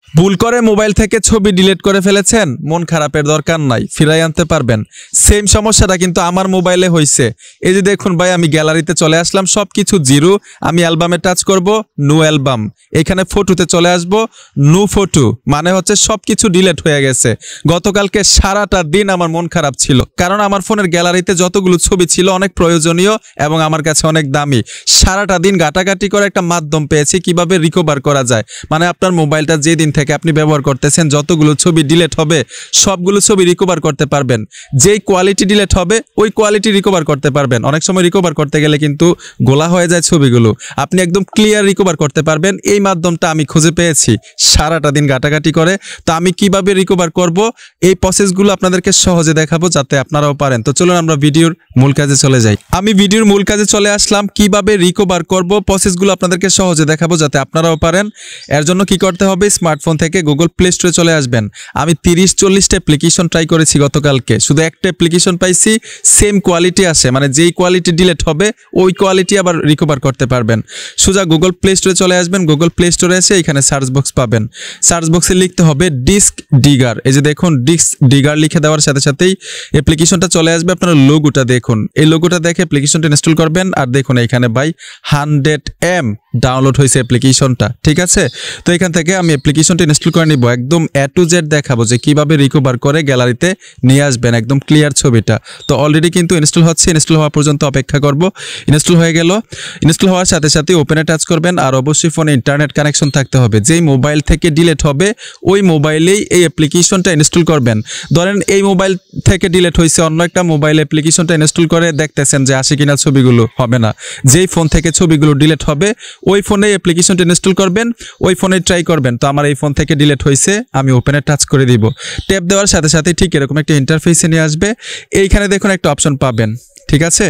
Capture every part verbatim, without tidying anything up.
ভুল করে মোবাইল থেকে ছবি ডিলিট করে ফেলেছেন, মন খারাপের দরকার নাই, ফিরাই আনতে পারবেন। সেম সমস্যাটা কিন্তু আমার মোবাইলে হয়েছে। এই যে দেখুন ভাই, আমি গ্যালারিতে চলে আসলাম, সবকিছু জিরো। আমি অ্যালবামে টাচ করব, নো অ্যালবাম। এখানে ফটোতে চলে আসব, নো ফটো, মানে হচ্ছে সবকিছু ডিলিট হয়ে গেছে। গতকালকে সারাটা দিন আমার মন খারাপ ছিল, কারণ আমার ফোনের গ্যালারিতে যতগুলো ছবি ছিল অনেক প্রয়োজনীয় এবং আমার কাছে অনেক দামি। সারাটা দিন ঘাটাঘাটি করে একটা মাধ্যম পেয়েছি কিভাবে রিকভার করা যায়। মানে আপনার মোবাইলটা যে দিন থেকে আপনি ব্যবহার করতেছেন, যতগুলো ছবি ডিলিট হবে সবগুলো ছবি রিকভার করতে পারবেন। যেই কোয়ালিটি ডিলিট হবে ওই কোয়ালিটি রিকভার করতে পারবেন। অনেক সময় রিকভার করতে গেলে কিন্তু গোলা হয়ে যায় ছবিগুলো, আপনি একদম ক্লিয়ার রিকভার করতে পারবেন। এই মাধ্যমটা আমি খুঁজে পেয়েছি সারাটা দিন ঘাটাঘাটি করে। তো আমি কিভাবে রিকভার করব এই প্রসেসগুলো আপনাদেরকে সহজে দেখাবো যাতে আপনারাও পারেন। তো চলুন আমরা ভিডিওর মূল কাজে চলে যাই। আমি ভিডিওর মূল কাজে চলে আসলাম, কিভাবে রিকভার করব প্রসেসগুলো আপনাদেরকে সহজে দেখাবো যাতে আপনারাও পারেন। এর জন্য কি করতে হবে, স্মার্টফোন থেকে গুগল প্লে স্টোরে চলে আসবেন। আমি তিরিশ চল্লিশটা অ্যাপ্লিকেশন ট্রাই করেছি গতকালকে, শুধু একটা অ্যাপ্লিকেশন পাইছি সেম কোয়ালিটি আসে, মানে যেই কোয়ালিটি ডিলিট হবে ওই কোয়ালিটি আবার রিকভার করতে পারবেন। সোজা গুগল প্লে স্টোরে চলে আসবেন। গুগল প্লে স্টোরে এসে এখানে সার্চ বক্স পাবেন। সার্চ বক্সে লিখতে হবে ডিস্ক ডিগার। এই যে দেখুন, ডিস্ক ডিগার লিখে দেওয়ার সাথে সাথেই অ্যাপ্লিকেশনটা চলে আসবে। আপনার লোগোটা দেখুন, এই লোগোটা দেখে অ্যাপ্লিকেশনটা ইনস্টল করবেন। আর দেখুন এখানে বাই হান্ড্রেড এম ডাউনলোড হয়েছে অ্যাপ্লিকেশনটা, ঠিক আছে। তো এখান থেকে আমি অ্যাপ্লিকেশনটা ইনস্টল করে নিব, একদম এ টু জেড দেখাবো যে কিভাবে রিকভার করে গ্যালারিতে নিয়ে আসবেন একদম ক্লিয়ার ছবিটা। তো অলরেডি কিন্তু ইনস্টল হচ্ছে, ইনস্টল হওয়া পর্যন্ত অপেক্ষা করব। ইনস্টল হয়ে গেল। ইনস্টল হওয়ার সাথে সাথে ওপেনে টাচ করবেন, আর অবশ্যই ফোনে ইন্টারনেট কানেকশন থাকতে হবে। যেই মোবাইল থেকে ডিলিট হবে ওই মোবাইলেই এই অ্যাপ্লিকেশনটা ইনস্টল করবেন। ধরেন এই মোবাইল থেকে ডিলিট হয়েছে, অন্য একটা মোবাইল অ্যাপ্লিকেশনটা ইনস্টল করে দেখতেছেন যে আসে কিনা, ছবিগুলো হবে না। যেই ফোন থেকে ছবিগুলো ডিলিট হবে ওই ফোনে অ্যাপ্লিকেশনটা ইনস্টল করবেন, ওই ফোনে ট্রাই করবেন। তো আমার এই ফোন থেকে ডিলিট হয়েছে, আমি ওপেনে টাচ করে দিব। ট্যাপ দেওয়ার সাথে সাথে ঠিক এরকম একটা ইন্টারফেসে নিয়ে আসবে। এইখানে দেখুন একটা অপশন পাবেন, ঠিক আছে।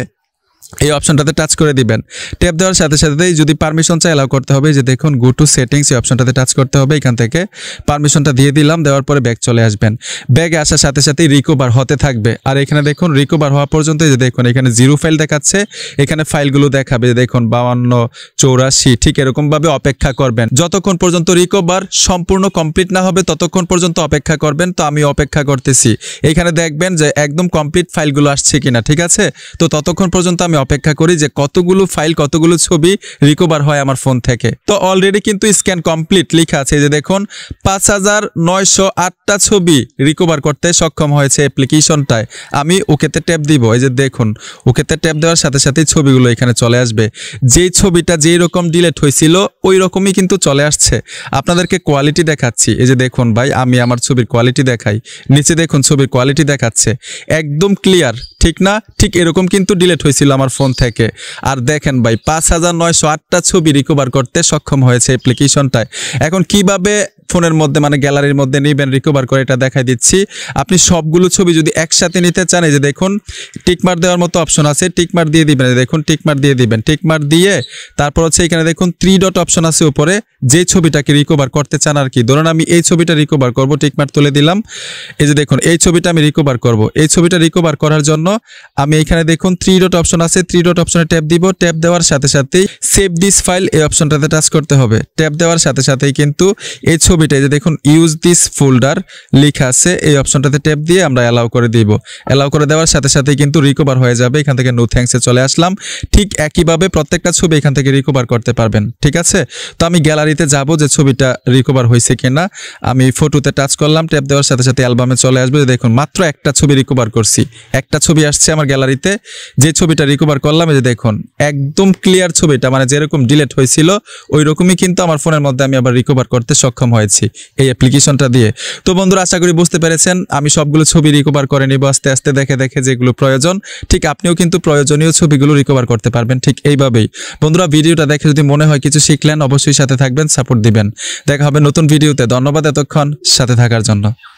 এই অপশনটাতে টাচ করে দিবেন। ট্যাপ দেওয়ার সাথে সাথেই যদি পারমিশন চাই অ্যালাউ করতে হবে। যে দেখুন গো টু সেটিংস, এই অপশনটাতে টাচ করতে হবে। এখান থেকে পারমিশনটা দিয়ে দিলাম, দেওয়ার পরে ব্যাক চলে আসবেন। ব্যাগে আসার সাথে সাথেই রিকভার হতে থাকবে। আর এখানে দেখুন রিকভার হওয়া পর্যন্ত যে দেখুন এখানে জিরো ফাইল দেখাচ্ছে, এখানে ফাইলগুলো দেখাবে দেখুন বাউান্ন চৌরাশি। ঠিক এরকমভাবে অপেক্ষা করবেন যতক্ষণ পর্যন্ত রিকভার সম্পূর্ণ কমপ্লিট না হবে, ততক্ষণ পর্যন্ত অপেক্ষা করবেন। তো আমি অপেক্ষা করতেছি। এখানে দেখবেন যে একদম কমপ্লিট ফাইলগুলো আসছে কিনা, ঠিক আছে। তো ততক্ষণ পর্যন্ত আমি অপেক্ষা করি যে কতগুলো ফাইল কতগুলো ছবি রিকভার হয় আমার ফোন থেকে। তো অলরেডি কিন্তু স্ক্যান কমপ্লিট লেখা আছে। যে দেখুন পাঁচ হাজার নয়শো আটটা ছবি রিকভার করতে সক্ষম হয়েছে অ্যাপ্লিকেশনটায়। আমি ওকেতে ট্যাপ দিব। এই যে দেখুন ওকেতে ট্যাপ দেওয়ার সাথে সাথেই ছবিগুলো এখানে চলে আসবে। যেই ছবিটা যেই রকম ডিলিট হয়েছিল ওই রকমই কিন্তু চলে আসছে। আপনাদেরকে কোয়ালিটি দেখাচ্ছি। এই যে দেখুন ভাই, আমি আমার ছবির কোয়ালিটি দেখাই। নিচে দেখুন ছবির কোয়ালিটি দেখাচ্ছে একদম ক্লিয়ার, ঠিক না? ঠিক এরকম কিন্তু ডিলিট হয়েছিল আমার ফোন থেকে। আর দেখেন ভাই, পাঁচ হাজার নয়শো আটটা ছবি রিকভার করতে সক্ষম হয়েছে অ্যাপ্লিকেশনটায়। এখন কিভাবে ফোনের মধ্যে মানে গ্যালারির মধ্যে নেবেন রিকভার করে এটা দেখাই দিচ্ছি। আপনি সবগুলো ছবি যদি একসাথে নিতে চান, এই যে দেখুন টিকমার্ক দেওয়ার মতো অপশন আছে, টিকমার্ক দিয়ে দিবেন। দেখুন টিকমার্ক দিয়ে দিবেন। টিকমার্ক দিয়ে তারপর হচ্ছে এখানে দেখুন থ্রি ডট অপশন আছে উপরে, যে ছবিটাকে রিকভার করতে চান আর কি। ধরুন আমি এই ছবিটা রিকভার করব, টিকমার্ক তুলে দিলাম। এই যে দেখুন এই ছবিটা আমি রিকভার করব। এই ছবিটা রিকভার করার জন্য আমি এখানে দেখুন থ্রি ডট অপশন আছে, থ্রি ডট অপশনে ট্যাপ দিব। ট্যাপ দেওয়ার সাথে সাথেই সেভ দিস ফাইল এই অপশনটাতে টাচ করতে হবে। ট্যাপ দেওয়ার সাথে সাথেই কিন্তু এই ছবিটা যে দেখুন ইউজ দিস ফোল্ডার লেখা আছে, এই অপশনটাতে ট্যাপ দিয়ে আমরা অ্যালাউ করে দিব। অ্যালাউ করে দেওয়ার সাথে সাথেই কিন্তু রিকভার হয়ে যাবে। এখান থেকে নো থ্যাঙ্কসে চলে আসলাম। ঠিক একইভাবে প্রত্যেকটা ছবি এখান থেকে রিকভার করতে পারবেন, ঠিক আছে। তো আমি গ্যালারিতে যাব যে ছবিটা রিকভার হয়েছে কিনা। আমি ফটোতে টাচ করলাম, ট্যাপ দেওয়ার সাথে সাথে অ্যালবামে চলে আসবে। দেখুন মাত্র একটা ছবি রিকভার করছি, একটা ছবি আসছে আমার গ্যালারিতে। যে ছবিটা রিকভার করলাম এই যে দেখুন একদম ক্লিয়ার ছবিটা, মানে যেরকম ডিলিট হয়েছিল ওই রকমই কিন্তু আমার ফোনের মধ্যে আমি আবার রিকভার করতে সক্ষম হয়েছি এই অ্যাপ্লিকেশনটা দিয়ে। তো বন্ধুরা আশা করি বুঝতে পেরেছেন। আমি সবগুলো ছবি রিকভার করে নিব আস্তে আস্তে, দেখে দেখে যেগুলো প্রয়োজন। ঠিক আপনিও কিন্তু প্রয়োজনীয় ছবিগুলো রিকভার করতে পারবেন ঠিক এইভাবেই। বন্ধুরা ভিডিওটা দেখে যদি মনে হয় কিছু শিখলেন, অবশ্যই সাথে থাকবেন, সাপোর্ট দিবেন। দেখা হবে নতুন ভিডিওতে। ধন্যবাদ এতক্ষণ সাথে থাকার জন্য।